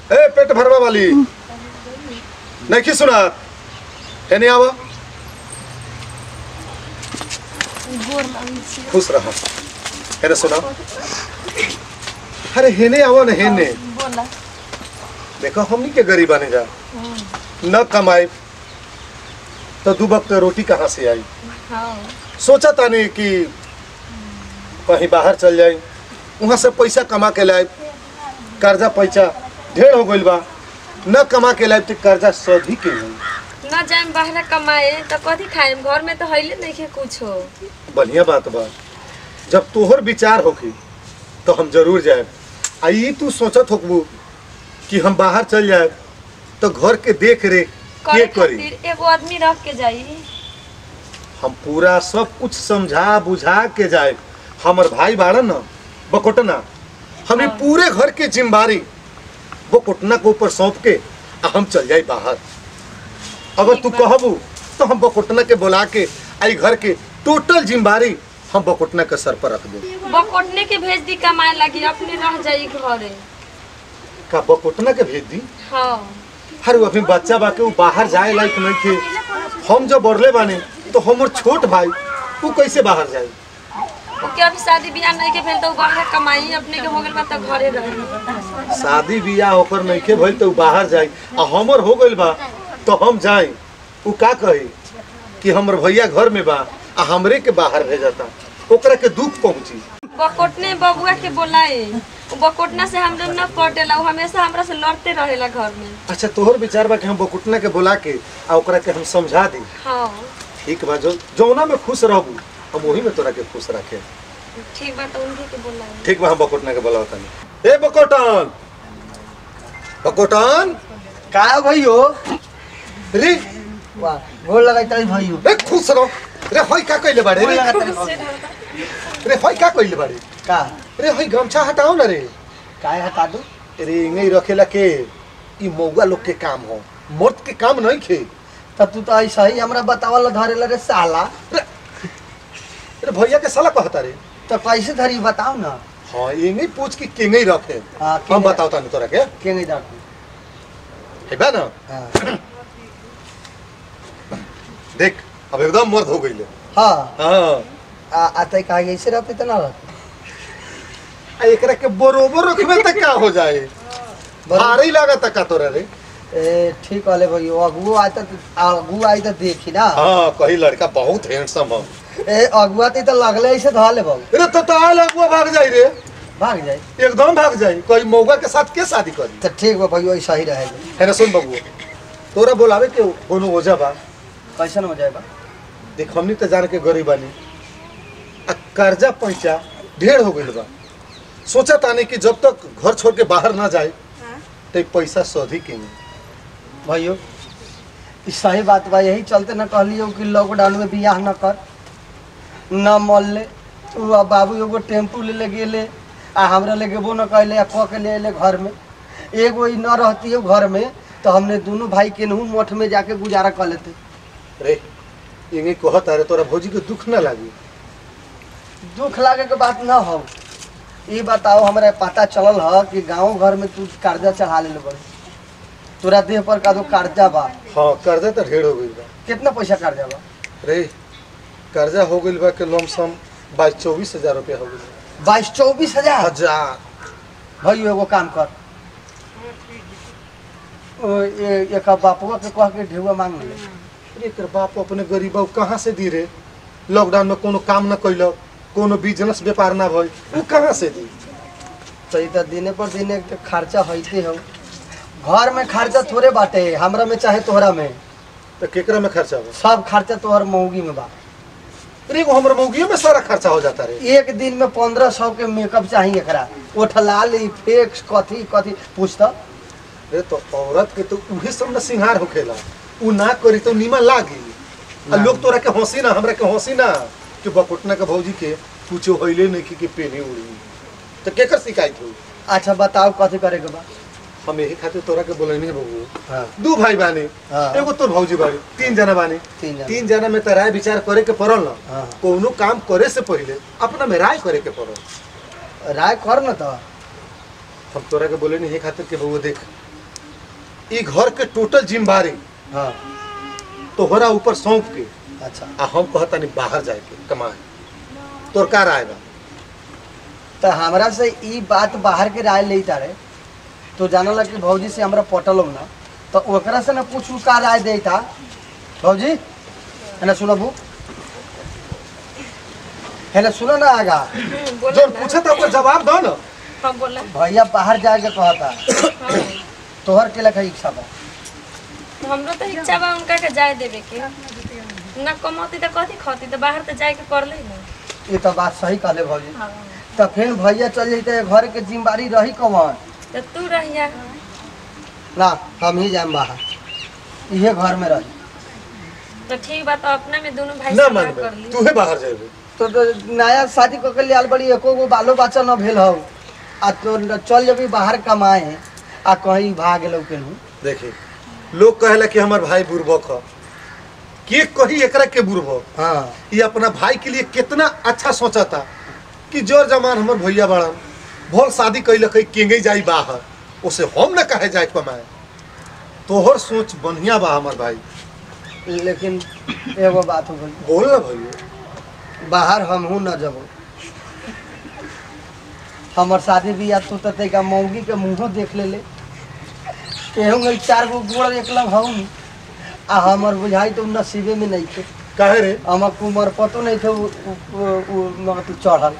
ए पेट भरवा वाली नहीं सुना है नहीं आवा खुश रहा है ना सुना। अरे हेने आवा ना हेने देखो हमनी के गरीब आने जा न कमाए तो दो वक्त रोटी कहाँ से आई। सोचा था नहीं कि कहीं बाहर चल जाए वहाँ से पैसा कमा के लाए कर्जा पैसा ढेर हो गइल बा न कमा के लाए तो कर्जा सधी के ना जाए बाहर कमाए तो कथी खाए घर में तो हइले नहीं के कुछ हो। बढ़िया बात बा जब तोहर विचार होगी तो हम जरूर जाए। आई तू सोचत होकबू कि हम बाहर चल जाए तो घर के देख रेख के करी एगो आदमी रख के जाई। हम पूरा सब कुछ समझा बुझा के जाए। हमर भाई बाड़न न बकोटना हमें पूरे घर के जिम्मेदारी बकोटना के ऊपर सौंप के हम चल जाए बाहर। अगर तू कहबू तो हम बकोटना के बुला के आई घर के टोटल जिम्मेदारी हम बकोटना के सर पर रख दे। बकोटने के भेज दी कमाए लगी अपने रह जाई घरे का बकोटना के भेज दी। हाँ हर अभी बच्चा बाके वो बाहर जाए लायक नहीं थे। हम जब बढ़ले बाने तो हमर छोट भाई वो कैसे बाहर जाए। ओके अभी शादी ब्याह नहीं के भेल तो बाहर कमाई अपने के हो गेल बा त घरे रही। शादी बियाह होकर नहीं के भइल तो बाहर जाए आ हमर हो गइल बा तो हम जाए वो का कही कि हमर भैया घर में बा आ हमरे के बाहर भेजता ओकरा के दुख पहुंची। बकोटने बबुआ के बोलाए बकोटना से हम लोग न पटेला हमेशा हमरा से लड़ते रहेला घर में। अच्छा तोहर विचार बा कि हम बकोटना के बुला के आ ओकरा के हम समझा दी। हाँ ठीक बा जो जौना में खुश रहबू हम वही में तोरा के खुश रखे। ठीक बा तो उनके के बोलाए। ठीक बा हम बकोटना के बुलावता नहीं। ए बकोटन बकोटन का भइयो रे वाह गोल लगाई ताई भइयो रे खुश रहो रे होई का कइले बाड़े रे रे होई का कइले बाड़े का रे होई गमछा हटाओ ना रे। काय हटा दो रे इंगई रखेला के ई मौगा लोग के काम हो मर्द के काम नहीं खे। तब तू तो ऐसा ही हमरा बतावल धरेला रे साला रे भैया के साला कहता रे तो कैसे धरी बताओ ना। हां इंगई पूछ के केंगई रखे हां हम बताओ तनी तोरा के नहीं डाकू है बा ना। हां देख अब एकदम मर्द हो गइले। हां हां आते का ऐसे रहते तो ना रहते आ एकरा के बरोबर रखबे त का हो जाए भारी लागत का तोरा रे। ए ठीक वाले भइयो अगुआ आई तो देखी ना। हां कही लड़का बहुत हैंडसम हो। ए अगुआ तो लगले ऐसे धा ले बाबू रे तो ताल अगुआ भाग जाई रे भाग जाए एकदम भाग जाई कोई मौगा के साथ के शादी करी। तो ठीक बा भइयो ऐसा ही रहेगा है ना सुन बबुआ तोरा बोलावे के कोनो ओजा बा कैसन हो जाएगा। देख हमनी तो जान के गरीब बानी आ कर्जा पैसा ढेर हो गइल बा। सोचा ताने कि जब तक घर छोड़ के बाहर ना जाए तो पैसा सधी के भइयो इस सही बात बा यही चलते न कहलियो कि लॉकडाउन में बियाह न कर न मल ले तू अब बाबू एगो टेम्पू ले गेले आ हमरा ले गेबो न कहले आ कह के ले अले घर में एगो ही न रहती है घर में तो हमने दोनों भाई केनहू मठ में जाके गुजारा कर लेते। रे इंगे कहत अरे तोरा भौजी के दुख ना लागी। दुख लागे के बात ना हो ये बताओ हमरा पता चलल है कि गांव घर में तू कर्जा चढ़ा ले बड़ी तोरा देह पर का दो कर्जा बा। हां कर्जा तो ढेर हो गइल बा। कितना पैसा कर्जा बा रे कर्जा हो गइल बा के लमसम 22-24 हजार रुपया हो गइल। 22-24 हजार भाई एगो काम कर एक बापुआ के कह के ढेउआ मांग ले। एकर बाप अपने गरीब कहाँ से दी रे। लॉकडाउन में कोनो काम न कैल कोनो बिजनेस व्यापार ना भइल उ कहाँ से दी। तो ई त दिने पर दिन एक खर्चा होइते हो घर में खर्चा थोड़े बाटे हमरा में चाहे तोहरा में तो केकरा में खर्चा हो सब खर्चा तोहर मौगी में बा। रे वो हमर मौगियों में सारा खर्चा हो जाता रे। एक दिन में 1500 के मेकअप चाहिए एकरा ओठलाल फेक्स कथी कथी पूछता रे तो औरत के तो उहे सब न सिंगार होखेला उ ना करी तो नीमा लागी आ लोग तोरा के हंसी ना हमरा के हंसी ना कि बकोटना के भौजी के कुछ होइले नहीं कि पेनी उड़ी तो केकर शिकायत हो। अच्छा बताओ कथी करे के बा। हम यही खातिर तोरा के बोलनी है बबू। हां दो भाई बानी एगो तोर भौजी बानी 3 जना बानी 3 जना में त राय विचार करे के पड़ल ना। कोनो काम करे से पहले अपना में राय करे के पड़ल। राय कर न तो हम तोरा के बोले नहीं खातिर के बबू देख ई घर के टोटल जिम्मेवारी हाँ तोहरा ऊपर सौंप के अच्छा आ हम कहता नहीं बाहर जाए के कमाए तोर का राय बा? तो हमरा से ई बात बाहर के राय ले तारे तो जानला कि भौजी से हमरा पटल ना तो ओकरा से ना पूछू का राय दे था भौजी है ना सुनबू है ना सुनो ना आगा बोला जो ना। पूछे तो ओकर जवाब दो ना। हाँ बोला। भैया बाहर जाए के कहता हाँ। तोहर के लखा इच्छा बा हमरो तो इच्छा बा उनका के जाए देवे के ना कमाती तो कथी खाती तो बाहर तो जाए के पड़ले ना। ये तो बात सही कहले भौजी हाँ। तो फिर भैया चल जैते घर के जिम्मेवारी रही कौन तो तू रहिया ना हम ही जाए बाहर इहे घर में रही तो ठीक बात अपना में दोनों भाई ना सलाह मानबे कर ली। तू है बाहर जाए तो नया शादी को के लिए आल बड़ी एको गो बालो बच्चा न भेल हो आ तो चल जबी बाहर कमाए आ कहीं भाग लो के देखी लोग कहेला कि हमार भाई बुर्बक ह के कही एकरा के बुर्बक हाँ ये अपना भाई के लिए कितना अच्छा सोचा था कि जोर जमान हमर भैया बड़न भोल शादी कैल कई केंगे जाई बाहर उसे हम न कहे जाए कमाए तोहर सोच बढ़िया बा हमर भाई लेकिन एगो बात हो गई बोल ना भैया बाहर हमहू न जब हमर शादी बियाह तू तो तेका मौगी के मुँहो देख ले केहू गई 4 गो गोड़ एकलम हम आ हमर बुझाई तो नसीबे में नहीं थे काहे रे हमर कुमर पतो नहीं थे मगर तू चढ़ल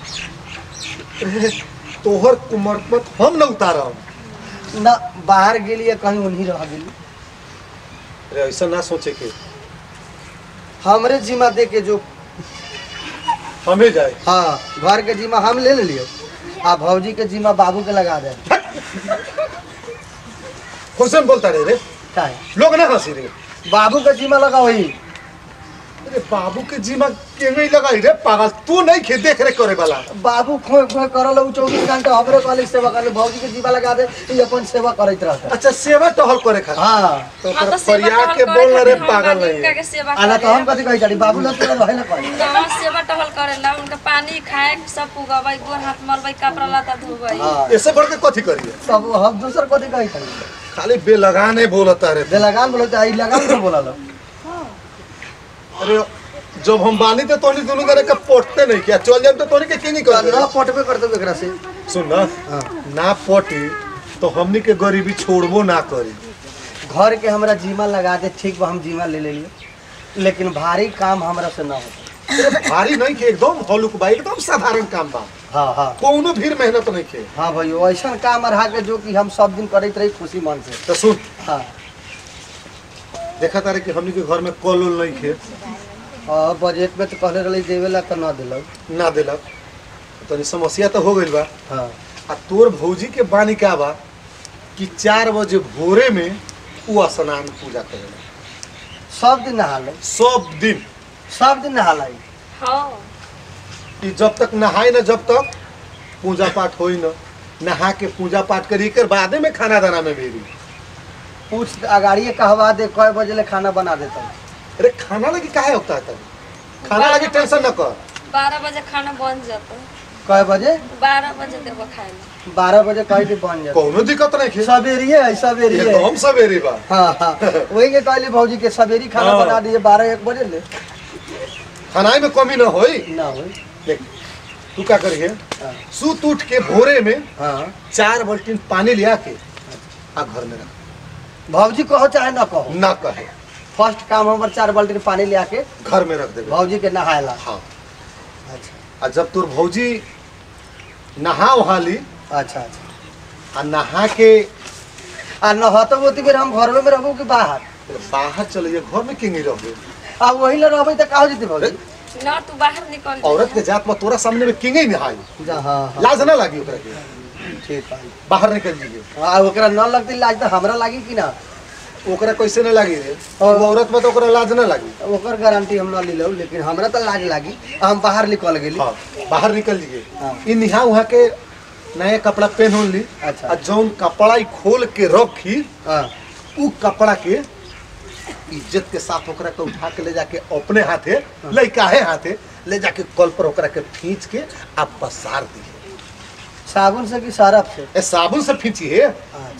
तोहर कुमर पर हम न उतारम न बाहर गेलिए कहीं उन्हीं रह गेली अरे ऐसा ना सोचे के हमरे जिम्मा दे के जो हमें जाए हाँ घर के जिम्मा हम ले लिए आ भौजी के जिम्मा बाबू के लगा दे क्वेश्चन बोलता रे का है? लोग ना हंसी रे बाबू के जिम्मा लगा वही अरे बाबू के जीमा के नहीं लगाई रे पागल तू नहीं खे देख रे करे वाला बाबू खोए खोए करल उ 24 घंटा हमरे कॉलेज सेवा करे भौजी के जिम्मा लगा दे ई अपन सेवा करत रहता अच्छा सेवा टहल करे खा हाँ तो हाँ, ओकरा तो सेवा फरिया टहल के करे बोल रे खातिर हम पागल बानी नहीं उनका के सेवा आना तो हम करे। कथी कहि जानी बाबू ना तो रहे ना कोई गाँव सेवा टहल करेला उनका पानी खाए सब पुगवाई गोर हाथ मलवाई कपड़ा लता धोवाई। हां ऐसे बढ़ के कथी करिए सब हम दूसर कथी कहि जानी खाली बेलगाने बोलता रे दे लगान बोलते आई लगान तो बोला लो अरे जब हम बानी तो तोनी दोनों करे के पटते नहीं क्या चल जाए तो तोनी के की नहीं कर ना पटबे कर दो एकरा से सुन ना हाँ। ना पटी तो हमनी के गरीबी छोड़बो ना करी घर के हमरा जिम्मा लगा दे ठीक बा हम जिम्मा ले लिए लेकिन भारी काम हमरा से ना होता अरे भारी नहीं के एकदम हलुक बा एकदम साधारण काम बा हाँ हाँ कोनो भीड़ मेहनत नहीं के हाँ भाई ऐसा काम रहा के जो कि हम सब दिन करते रही खुशी मन से तो सुन हाँ देखा तारे कि हमनी के घर में कल उल नहीं खे हाँ बजट में तो कहले रही देवेला तो ना दिलक ना दिलक तनी समस्या तो हो गइल बा हाँ आ तोर भौजी के बानी का बा कि 4 बजे भोरे में उ स्नान पूजा करेला सब दिन नहा ले सब दिन नहा लाई हाँ कि जब तक नहाए न जब तक पूजा पाठ होई न नहा के पूजा पाठ करी कर बादे में खाना दाना में मेरी पूछ अगाड़िए कहवा दे कई बजे ले खाना बना देता अरे खाना लगी काहे होता है खाना लगी टेंशन न कर 12 बजे खाना बन जाता। कई बजे 12 बजे देबो खाए ला। 12 बजे कहीं भी बन जाता कोनो दिक्कत नहीं खे सवेरिए है सवेरिए एकदम सवेरे बा हाँ हाँ वही के कहली भौजी के सवेरी खाना हाँ। बना दिए 12-1 बजे ले खानाई में कमी न होई ना हो देख तू क्या करिए हाँ सूत उठ के भोरे में हाँ 4 बाल्टीन पानी लिया के आ घर में रख भौजी कहो चाहे ना कहो ना कहे फर्स्ट काम हमार 4 बाल्टी पानी ले आके घर में रख देबे भौजी के नहायला हाँ अच्छा आ जब तोर भौजी नहा वहा ली अच्छा अच्छा आ नहा के आ नहतो होती बेर हम घर में रहबो कि बाहर बाहर चलिए घर में किंग रहोगे आ वही ले रहबै त का हो जते भौजी ना तू बाहर निकल जा। औरत के जात में तोरा सामने में किंग ही नहाई जा हाँ हाँ लाज ना लगी ओकरा के ठीक है बाहर निकल जाइए आ ओकरा न लगती लाज त हमरा लागी कि ना ओकरा कैसे ना लगी रे और- वो औरत में तो ओकरा लाज ना लगी ओकर गारंटी हम न लेलौ लेकिन हमरा त लाज लागी हम बाहर निकल गेली हाँ बाहर निकल जाइए हाँ। इ निहा वहाँ के नया कपड़ा पहन ली अच्छा। आ जौन कपड़ा ही खोल के रखी हां उ कपड़ा के इज्जत के साथ ओकरा के उठा के ले जाके अपने हाथे लइका है हाथे ले जाके कल पर ओकरा के खींच के आप पसार दिए साबुन से कि सरफ से ए साबुन से खींची है अच्छा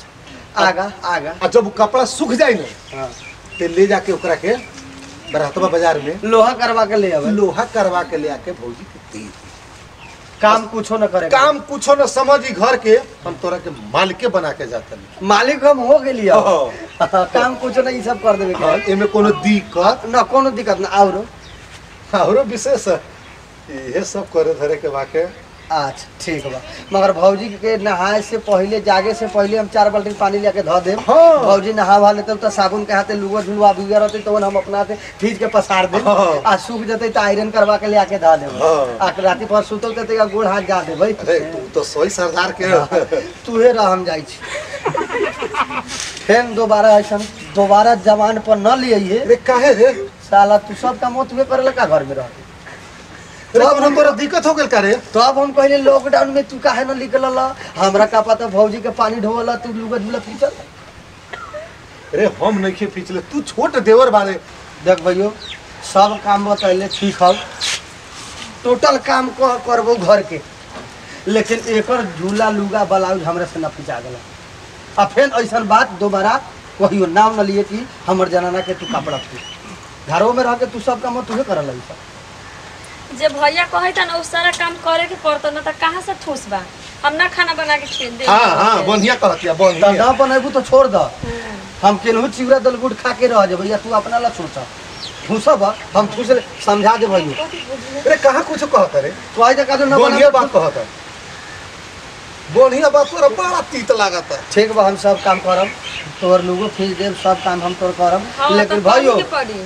आगा आगा आ जब कपड़ा सूख जाए ना हाँ ते ले जाके ओकरा के बरहतवा बाजार में लोहा करवा के ले आवे लोहा करवा के ले आके भौजी के दे दी। काम कुछो न करे काम कुछो न समझी घर के हम तोरा के मालिके बना के जाते मालिक हम हो गेली हाँ। काम कुछो न ई सब कर देवे के एमे कोनो दिक्कत न कोनो दिक्कत न औरो औरो विशेष ये सब करे धरे के वाके अच्छा ठीक बा मगर भौजी के नहाए से पहले जागे से पहले हम 4 बाल्टी पानी लेके धो देब हाँ। भौजी नहा वा लेते तो साबुन के हाथे लुगा झुलवा बिगड़ रहते तो हम अपना हाथे खींच के पसार दे हाँ। आ सूख जते तो आयरन करवा के ले आके धो देब हाँ। आ राती पर सुतल ते गोड़ हाथ जा दे भाई अरे तू तो सोई सरदार के तुहे रह हम जाई छी फेन दोबारा जवान पर न ले आइए अरे काहे रे साला तू सब काम तुहे करे का घर में रह अरे कोनो तोरा दिक्कत हो गेल का रे तो अब हम पहले लॉकडाउन में तू काहे न निकल हमरा का पता भौजी के पानी ढोवला तू लुगा झुला खींचल अरे हम नहीं पिछले तू छोट देवर बारे देख भैयो सब काम बतैले ठीक है टोटल काम करबो घर के लेकिन एकर झूला लुगा ब्लाउज हमरा से न पिचा गला आ फिर ऐसा बात दोबारा कहियो नाम न लिए कि हमर जनाना के तू कपड़ा तू घरों में रह के तू सब काम तुहे करल है सब जे भैया कहे था ना उस सारा काम करे के पड़ता ना तो कहाँ से ठूस बा हम ना खाना बना के खेल दे हां हां बढ़िया कहतिया तो बढ़िया ना बनेबू तो छोड़ द हम केनहू चिवड़ा दलगुड़ खा के रह भैया तू अपना ला सोचा ठूसब हम ठूस समझा दे भैया अरे कहां कुछ कहत रे तो आई का ना बढ़िया बात कहत बढ़िया बात तोरा बड़ा तीत लागत ठीक बा हम सब काम करब तोर लोगो खींच देब सब काम हम तोर करब हाँ, लेकिन तो भाइयों के पड़ी।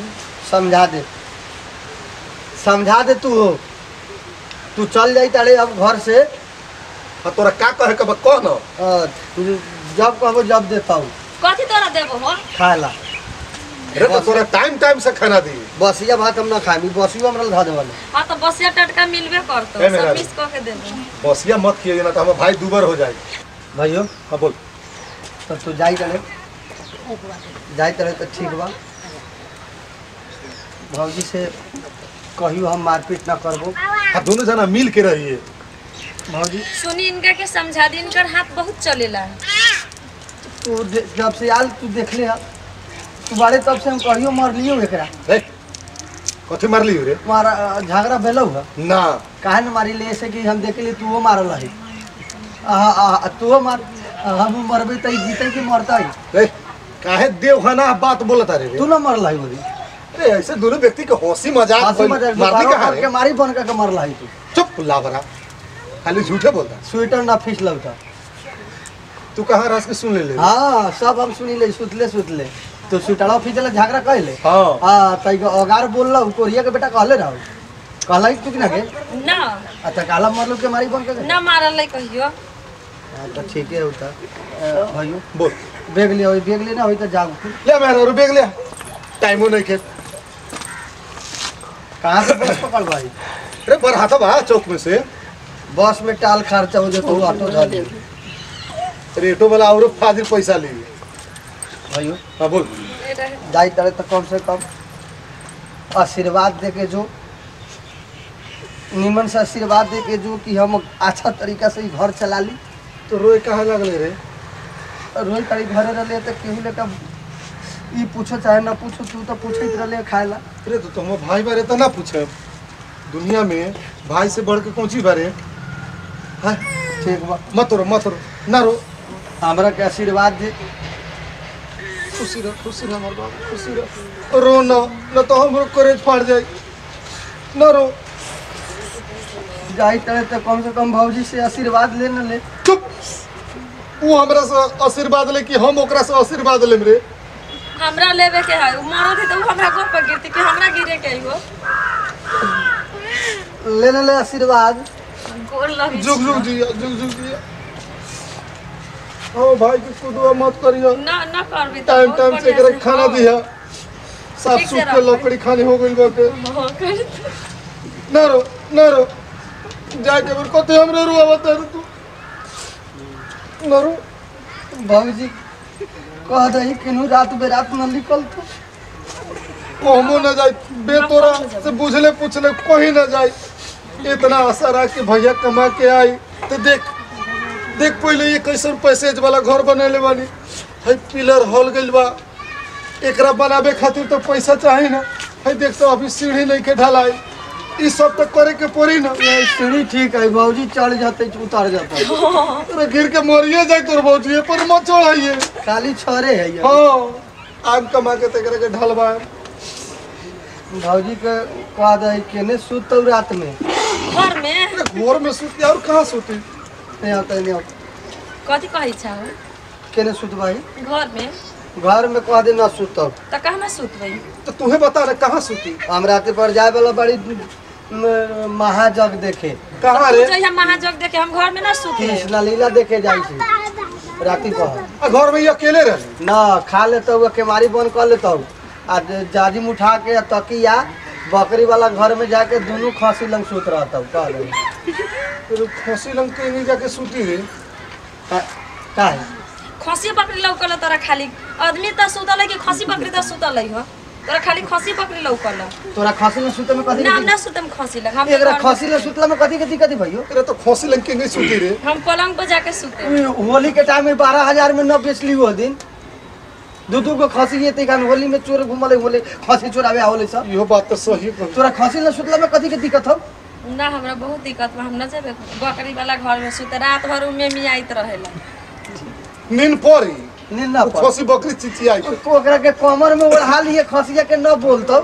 समझा दे तू चल जाई तारे अब घर से हां तोरा का कहे के कह न जब कहबो जब देता हूँ कथी तोरा देबो हो खाए ला अरे तो तोरा टाइम से खाना दी बसिया भात हम ना खाई बसियो हमरा धा देवल हां तो बसिया टटका मिलबे करतो ए मेरा सब मिस क के देबो बसिया मत किए ना तो हम भाई दुबर हो जाए भाइयों हां बोल तो तू जाई तारे तो ठीक बा भौजी से कहियो हम मारपीट ना करबो हां दोनों जना मिल के रहिए भौजी सुनी इनका के समझा दी इनकर हाथ बहुत चलेला तू जब से आल तू देख ले तू बारे तब से हम कहियो मार लियो एकरा रे कथि मार लियो रे मारा झगड़ा भेलौ है ना काहे न मारी ले ऐसे कि हम देख ले तू मारल है तू मार हम मरबे त जीते कि मरता है रे काहे देवखाना बात बोलता रे तू ना मरल है बोली अरे ऐसे दोनों व्यक्ति के हंसी मजाक हंसी मजाक मारती कहां के मारी बन के मरल है तू चुप लावरा खाली झूठे बोलता स्वेटर ना फिसलौ था तू कहां रस के सुन ले हां सब हम सुनी ले सुतले तो स्वेटरवा फिसले झगड़ा कहले हां तई के अगार बोलला कोरिया के बेटा कहले रहो कहला तू कि ना के ना अच्छा काला मरलो के मारी बन के ना मारल है कहियो हां तो ठीक है होता भाइयों बोल बेग ले ना होई तो जाओ ले मेरा रू बेग ले टाइमो नहीं के कहां से बस पकड़ भाई अरे बरहाता बा चौक में से बस में टाल खर्चा हो जाए तो ऑटो धर ले रेटो वाला और फाजिल पैसा ली भाइयों हां बोल जाई तड़े तो कम से कम आशीर्वाद दे के जो निमन से आशीर्वाद दे के जो कि हम अच्छा तरीका से घर चला ली तो रोए कहां लगले रे रोज तारी घरे रहले तो केहू लेकर ई पूछो चाहे ना पूछो तू तो पूछत रहले खाए ला अरे तो तुम भाई बारे तो ना पूछे दुनिया में भाई से बढ़ के कौन चीज बारे हां ठीक बा मत रो ना रो हमरा के आशीर्वाद दे खुशी रह हमर बाबू खुशी रह रो न तो हमरो करेज फाड़ जाए ना रो जाई तड़े तो कम से कम भौजी से आशीर्वाद ले न ले चुप वो हमरा से आशीर्वाद ले कि हम ओकरा से आशीर्वाद लेम रे हमरा लेवे के है मरो थी तो हमरा गोड़ पर गिरती कि हमरा गिरे के हो ले न ले आशीर्वाद गोड़ लगी जुग जिया ओ भाई के कुदवा मत करियो ना करबी तो टाइम बहुत से बढ़िया एकरा खाना हाँ। दिया साफ ठीक से सुख के रखो। लकड़ी खानी हो गइल बाटे हाँ, कर ना रो जाके फिर कते हमरे रुआवत है तू ना रो भौजी कह दही केनू रात बेरात न निकल तो कहमो न जाए बेतोरा से बुझले पूछले कहीं न जाए इतना आशा रख के भैया कमा के आई तो देख पहले ये कैसे पैसेज वाला घर बनेले बानी है पिलर हल गइल बा, एकरा बनावे खातिर तो पैसा चाहिए ना। है देख तो अभी सीढ़ी नहीं के ढलाई, ई सब तो करे के पड़ी ना। ये सीढ़ी ठीक है बाबूजी, चढ़ जाते उतर जाते अरे गिर के मरिए जाए तोर भौजी पर मत चढ़ाइए। खाली छोरे है ये। हाँ आम कमा के तेकरा के ढलवा। भौजी के कह दे केने सुतौ रात में घर में घर में सुती और कहाँ सुती? नहीं आता नहीं आता कथी कहै छ केने सुतबाई घर में? घर में कह दे ना सुतौ त कहाँ में सुतबै? तो तुम्हें बता रहे कहाँ सुती? हम रात पर जाए वाला बड़ी महाजग देखे। कहाँ रे? जइहा महाजग देखे, हम घर में ना सुते। कृष्ण लीला देखे जाई छी राती पर। घर में ये अकेले रहे ना खा लेतो केमारी बंद कर लेतो आ जाजिम उठा के तकिया बकरी वाला घर में जाके दोनों खसी लंग सुत रहता कह दे। खसी लंग के नहीं जाके सुती रे? का है खसी बकरी लौकल तोरा खाली? आदमी त सुतल है कि खसी बकरी त सुतल है? तोरा खाली खसी बकरी लौकल? तोरा खसी में सुते में कथी ना हम ना सुतम खसी लग। हम एकरा खसी में सुतला में कथी के दिक्कत है भैया? तेरा तो खसी लंग के नहीं सुती रे। हम पलंग पर जाके सुते। होली के टाइम में 12,000 में न बेचली वो दिन दू को खसी ये तैका होली में चोर घुमले बोले खसी चोरावे आवले सब। यो बात तो सही है। तोरा खसी में सुतला में कथी के दिक्कत हो? ना हमरा बहुत दिक्कत बा, हम ना जाबे बकरी वाला घर में सुते। रात भर में मियाइत रहेला। नींद पड़ी नींद ना पड़ खसी बकरी चिचियाई ओकरा के कमर में ओढ़ा लिए खसिया के न बोलतो।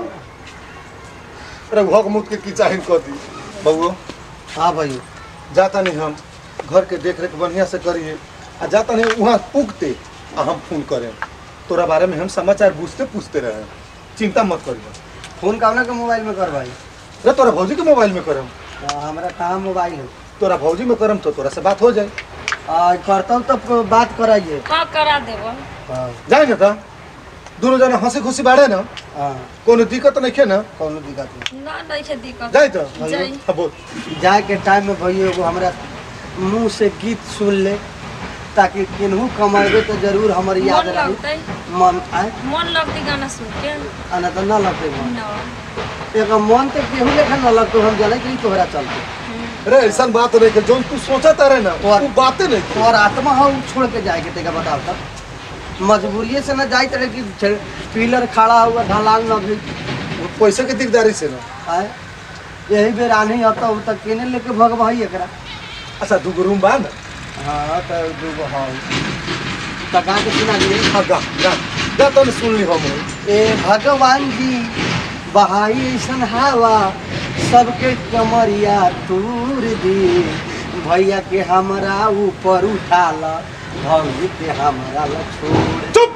अरे भग मुत के की चाहिन कर दी बबुओ। हां भाई जाता नहीं हम घर के देख रेख बढ़िया से करिए आ जाता नहीं वहाँ पुगते आ हम फोन करें तोरा बारे में हम समाचार पूछते पूछते रहे। चिंता मत करिए। फोन कावना के मोबाइल में कर भाई? रे तोरा भौजी के मोबाइल में करम। हमरा कहाँ मोबाइल है? तोरा भौजी में करम तो तोरा से बात हो जाए। करता तो बात कराइए। हां करा देबो। हां जाए ना था दोनों जना हंसी खुशी बाड़े ना। हां कोनो दिक्कत नहीं है ना? कोनो दिक्कत नहीं। ना नहीं है दिक्कत। जाए तो जाई। हाँ बोल। जाए के टाइम में भैया एगो हमरा मुंह से गीत सुन ले ताकि केनहू कमाएबे तो जरूर हमर याद मन रही। लगतै? मन आए मन लगतै गाना सुन के? आना तो ना लगते मन। ना एक मन तो केहू लेखा न लगतो हम जाने कि तोहरा चलते। अरे ऐसा बात नहीं है जो तू सोचा तारे ना वो बातें नहीं। और आत्मा हम छोड़ के जाए के तेका बताओ तब मजबूरी से न जाए तड़े कि पिलर खड़ा हुआ ढलान न भी पैसे के दिकदारी से ना। आए यही बेर आनी आता हो तक केने लेके भग भाई एकरा। अच्छा दू रूम बा ना? हाँ तो दूगो हाँ तका के सुना दिए। हाँ गा गा गा तो सुन ली हम। ए भगवान जी बहाई ऐसन हवा सबके कमरिया तूर दी भैया के हमरा ऊपर उठाला भौजी के हमरा ला छोड़। चुप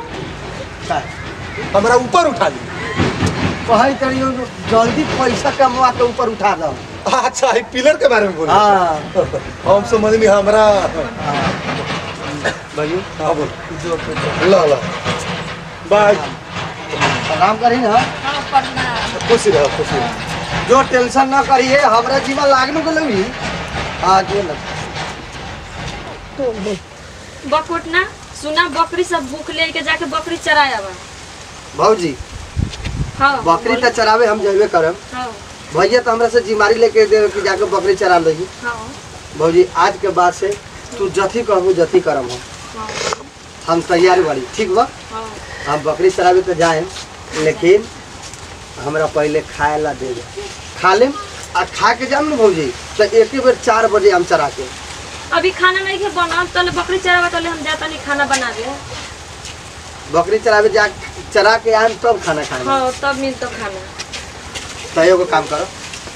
हमरा ऊपर उठा ली। कहे तरियो जल्दी पैसा कमवा के ऊपर उठा दो। अच्छा है पिलर के बारे में बोल। हाँ हम समझ नहीं हमरा। भैया हाँ बोल। जो ला ला बाय। काम करी ना हां प्रणाम। खुशी रहो खुशी रहो। जो टेंशन ना करिए हमरा जीवा लागने को लगी। हाँ जो लग बकोट ना सुना बकरी सब भूख लेके जाके बकरी चराया बा। भौजी हां बकरी तो चरावे हम जेबे करब। हां भैया तो हमरा से जिम्मेदारी लेके दे कि जाके बकरी चरा लगी। हां भौजी आज के बाद से तू जथी कहबू जथी करम हां हम तैयार बाड़ी ठीक बा। हां हम बकरी चरावे तो जाए लेकिन हमरा पहले खाए ला दे दे खा लेम आ खा के जाम न भौजी तो एक ही बेर 4 बजे हम चरा के। अभी खाना नहीं के बनल तले बकरी चरावा तले हम जाता नहीं खाना बनावे। बकरी चरावे जा चरा के आम तब खाना खाए। हां तब मिल तो खाना। तो एगो काम करो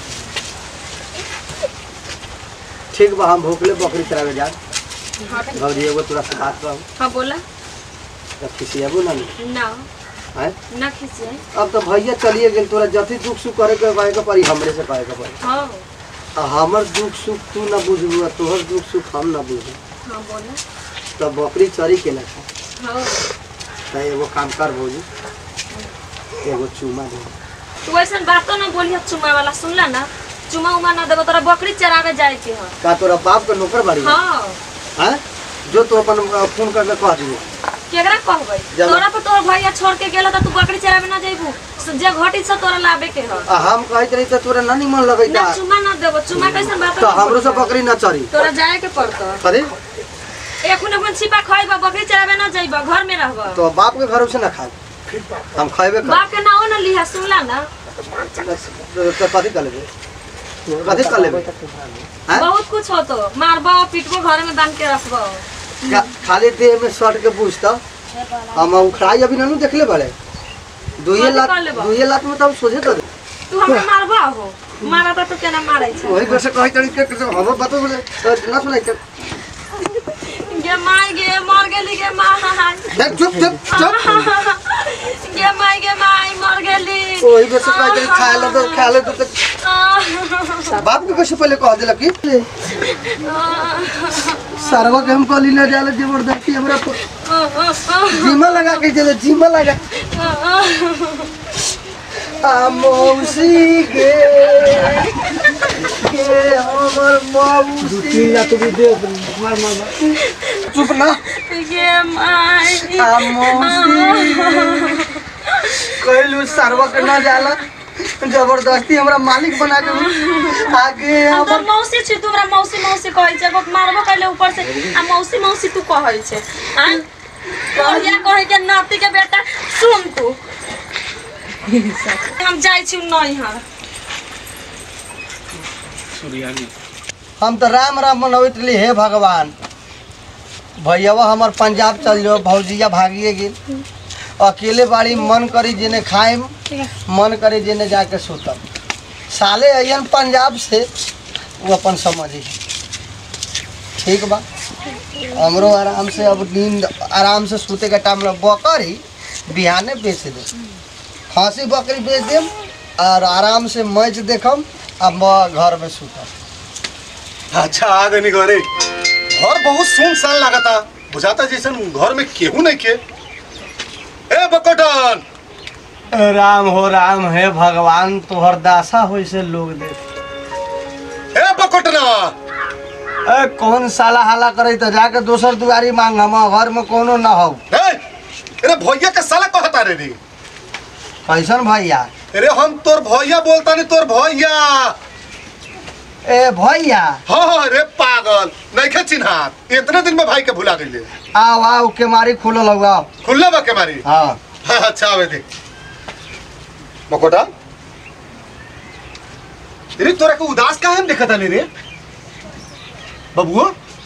ठीक बा हम भूखले बकरी चरावे जा। हां भौजी एगो तोरा से बात बा हां बोला तो किसी अबू ना ना है। ना खिसिए। अब तो भैया चलिए गेल तोरा जथी दुख सुख करे के कहे के पड़ी हमरे से कहे के पड़ी। हां आ हमर दुख सुख तू ना बुझबू तोहर दुख सुख हम ना बुझबू हां बोला तो बकरी चरी के लखा। हां तो एगो काम कर भौजी एगो चूमा दे। तू ऐसन बातों ना बोलिए चुमा वाला सुनला ना। चुमा उमा ना देबो तोरा बकरी चरावे जाए के ह। का तोरा बाप के नौकर बाड़ी हां हैं जो तू अपन फोन करके कह दियो केकरा कहबै? तोरा पर तोर भैया छोड़ के गेला त तू बकरी चरावे ना जाइबू। जे घटी से तोरा लाबे के ह। आ हम कहत रही त तोरा ना निमन लगैता ना चुमा ना देबो। चुमा कैसन बात तो हमरो से बकरी ना चरी तोरा जाए के पड़तो। अरे एखुन छिपा खइबा बकरी चराबे ना जाइबा घर में रहबा तो बाप के घर से ना खाए हम खाएबे कर बाप के नाओ ना लिहा सुनला ना तो कथी कर लेबे हैं? बहुत कुछ हो तो मारबा पीटबो घर में बांध के रखबो खाली देह में सट के पूछता हम उखड़ाई अभी ननु देखले बड़े दुइये लाख में तो हम सोचे तो तू हमरा मारबा हो मारा तो केना मारै छै वही वर्ष कहि तरीके के हम बात बोले ना सुनाई के गे माय गे मर गेली गे माय देख चुप चुप चुप गे माय मर गेली वही वर्ष कहि तरीके खा ले तो बाप के कैसे पहले कह दिला कि सरवा के हम कहली ना जाला जबरदस्ती हमरा जीमा लगा के चले जीमा लगा मौसी गे हमर मौसी या तो भी दे मार चुप ना गे माय मौसी कहलू सरवा के ना जाला जबरदस्ती हमरा मालिक बना के आगे हमर मौसी छी तुमरा मौसी कहै छै मारबो कहले ऊपर से आ मौसी तू कहै छै आ कहिया कहै के नाती के बेटा सुन तू हम जाई छी नैहर हम तो राम मनबैत रही हे भगवान भैयावा हमर पंजाब चल जाओ भौजिया भागिए गेल अकेले बाड़ी मन करी जेने खाए मन करे जेने जाके सुतम साले अयन पंजाब से वो अपन समझी ठीक बा हमरो आराम से अब नींद आराम से सूते के टाइम में बकरी बिहाने बेच दे खांसी बकरी बेच देम और आराम से मैच देखम अब घर में सुतम अच्छा आ गई घरे घर बहुत सुनसान लागता बुझाता जैसे घर में केहू नहीं के ए बकोटन राम हो राम है भगवान तोहर दासा हो से लोग दे ए बकोटना कौन साला हाला करे तो जाके दोसर दुआरी मांग हम घर में कोनो ना हो अरे भैया के साला कहता रे कैसन भैया अरे हम तोर भैया बोलता नहीं तोर भैया ए भैया हाँ रे पागल नहीं खे चिन्हात इतने दिन में भाई के भुला गई आओ आओ के मारी खुलो लगा खुल्ला बा के मारी हाँ अच्छा आवे देख मकोटा अरे तोरा को उदास काहे हम देखता नहीं रे बबुआ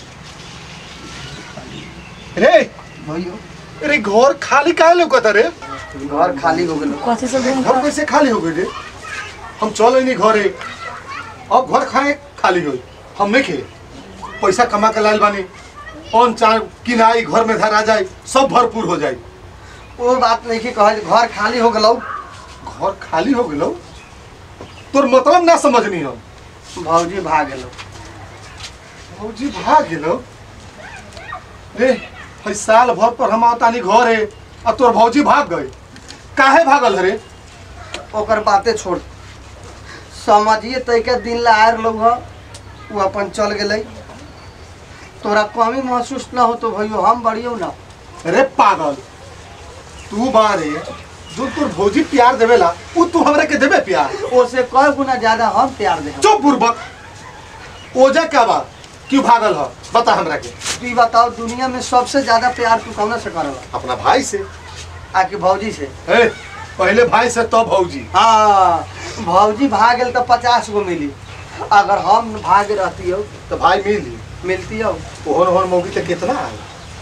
रे भैया अरे घर खाली काहे लौकता रे घर खाली हो गेल कथि से घर कैसे खाली हो गई रे हम चल नहीं घरे अब घर खाए खाली गई हम नहीं खे पैसा कमा के लाल बानी कौन चार किनाई घर में धरा जाए सब भरपूर हो जाए वो बात नहीं कि कहे घर खाली हो गेल घर खाली हो गलो तोर मतलब ना समझनी हम भौजी भाग गेल भौजी भाग गेलो रे हई साल भर पर हम आवतानी घर है और तोर भौजी भाग गए काहे भागल रे ओकर बातें छोड़ समझिए तय के दिन ला आर लोग वो अपन चल गेले तोरा कमी महसूस ना हो तो भैया हम बढ़ियो ना अरे पागल तू बारे जो तोर भौजी प्यार देवेला उ तू हमरा के देबे प्यार ओसे कई गुना ज्यादा हम प्यार दे चुप बुर्बक ओजा क्या बा क्यों भागल ह बता हमरा के तू बताओ दुनिया में सबसे ज्यादा प्यार तू कौन से करला अपना भाई से आके भौजी से ए पहले भाई से तो भौजी हाँ भौजी भाग गेल तो 50 गो मिली अगर हम भाग रहती हो तो भाई मिली मिलती हो ओहन ओहन मौगी तो कितना है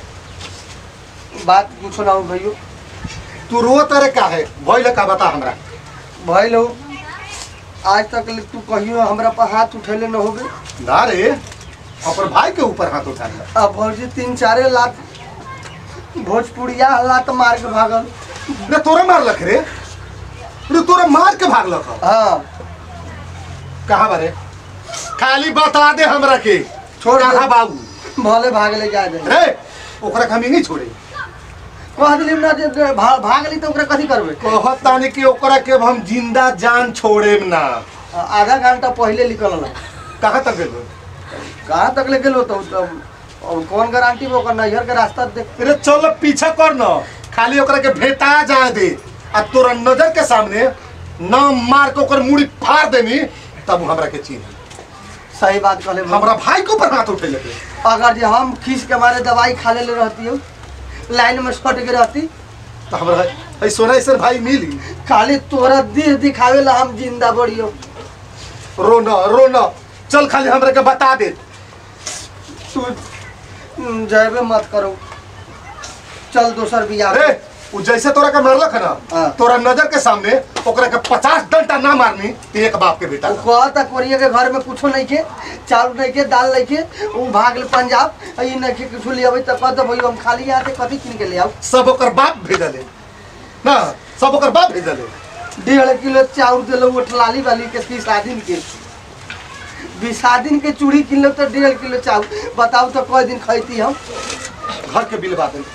बात पूछो ना भैया तू रो तारे का है भइल का बता हमरा भइल हो आज तक तू कहियो हमरा पर हाथ उठेले न होबे ना रे अपन भाई के ऊपर हाथ उठा ले अब भौजी 3-4 लात भोजपुरिया लात मार के भागल रे तोरा मारलक रे तोरा मार के भागलक हाँ कहाँ बारे खाली बता दे हमरा के छोड़ दे। कहाँ बाबू भले भागले जा दे रे ओकरा के हम नहीं छोड़े कह दिली ना जे भागली तो ओकरा कथी करबे कहतानी कि ओकरा के हम जिंदा जान छोड़ेम ना आधा घंटा पहले निकलल कहाँ तक गेलो कहाँ तक ले गेलो तो कौन गारंटी वो कर नैहर के रास्ता देख रे चल पीछा कर न खाली ओकरा के भेटा जाए दे आ तोरा नजर के सामने न मार के ओकर मुड़ी फाड़ देनी तब हमरा के चीन सही बात कहले हमरा भाई के ऊपर हाथ उठे लगे अगर जो हम खींच के मारे दवाई खा ले रहती हो लाइन में सट के रहती तो हमरा सोना ऐसा भाई मिली। खाली तोरा देह दिखावे ला हम जिंदा बढ़ियो। रोना चल खाली हमरा के बता दे। तू जयबे मत करो, चल दोसर बियाह। उ जैसे तोरा के मारलक ना तोरा नजर के सामने ओकरा के 50 डंडा ना मारनी तो एक बाप के बेटा। कहता कोरिया के घर में कुछो नहीं के, चावल नहीं के, दाल नहीं के, उ भाग ले पंजाब ई नहीं के कुछ ले आवे त कहत भाई हम खाली यहाँ से कथी किन के ले आऊ। सब ओकर बाप भेजले ना, सब ओकर बाप भेजले। 1.5 किलो चाउर देलो उठलाली वाली के 30 दिन के, 20 दिन के चूड़ी किन लो तो 1.5 किलो चाउर। बताओ तो कई दिन खैती हम। घर के बिल बात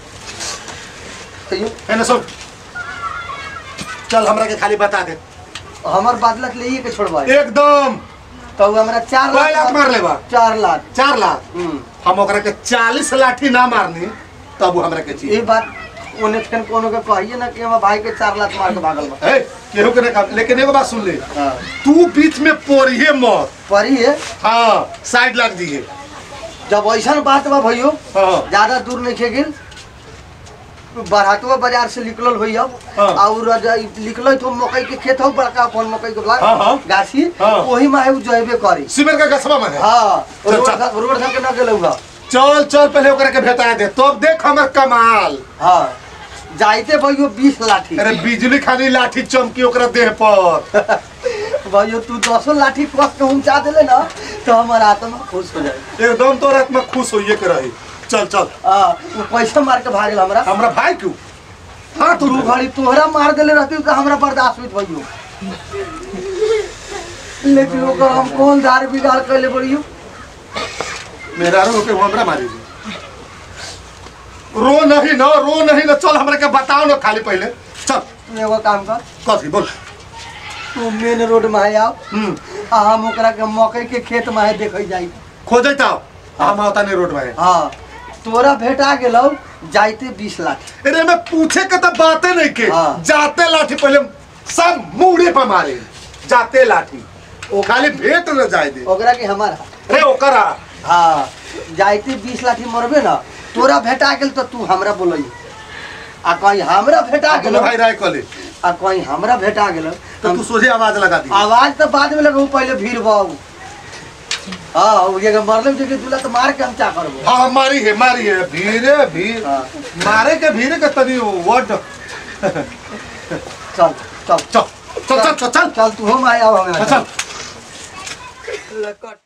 है ना। सब चल हमरा के खाली बता दे। हमर बादलक ले के छोड़बा एकदम। तो हमरा 4 लाख मार लेबा। 4 लाख 4 लाख हम ओकरा के 40 लाठी ना मारनी तब हमरा के चाहिए। ये बात ओने फेन कोनो के कहिए ना कि हम भाई के 4 लाख मार के भागल बा। ए केहू के ना, लेकिन एगो बात सुन ले। तू बीच में पड़िए मत। पड़िए हां साइड लग दिए। जब ऐसा बात बा भइयो ज्यादा दूर नहीं खे गिल। बरहतवा बाजार से निकलल होई अब और निकल तो मकई के खेत हो बड़का अपन मकई के गाछी वही में है जयबे करी सीमेंट का गछवा में है। हां रोड से के ना गेलौगा। चल चल पहले ओकरा के भेटा दे तब देख हमर कमाल। हां जाइते भइयो 20 लाठी। अरे बिजली खाली लाठी चमकी ओकरा देह पर। भइयो तू 10 लाठी कस के ऊंचा देले ना तो हमर आत्मा खुश हो जाए। एकदम तोर आत्मा खुश होइए के रही। चल चल वो पैसा मार के भागल हमरा भाई क्यों। हाँ तू घड़ी तोहरा मार देले रहती तो हमरा बर्दाश्त होइत भइयो। लेकिन ओकर हम कौन दार बिगाड़ कैले बड़ियो। मेरा रो के हमरा मारी। रो नहीं ना चल हमरा के बताओ ना खाली पहले चल। एगो काम कर कथी बोल। तू मेन रोड में है आओ हम ओकरा के मकई के खेत में है देखै जाई खोजै ताओ हम आवता नहीं रोड में। हां तोरा भेटा गेलौ जाइते 20 लाख। अरे मैं पूछे के तो बातें नहीं के जाते लाठी पहले सब मुड़े पे मारे जाते लाठी ओ खाली भेट न जाए दे ओकरा के हमारा। अरे ओकरा हां जाइते 20 लाठी मरबे ना तोरा भेटा गेल तो तू हमरा बोलई आ कहीं हमरा भेटा गेल भाई राय कले आ कहीं हमरा भेटा गेल तो तू सोझे आवाज लगा दी। आवाज तो बाद में लगाऊ पहले भीड़ बाऊ। हाँ ये मरले जगह तुला तो मार के हम क्या करबो। हाँ मारी है भीरे भीड़ मारे के भीरे के तनी वर्ड। चल चल चल चल चल चल चल तू हम आया हमें चल।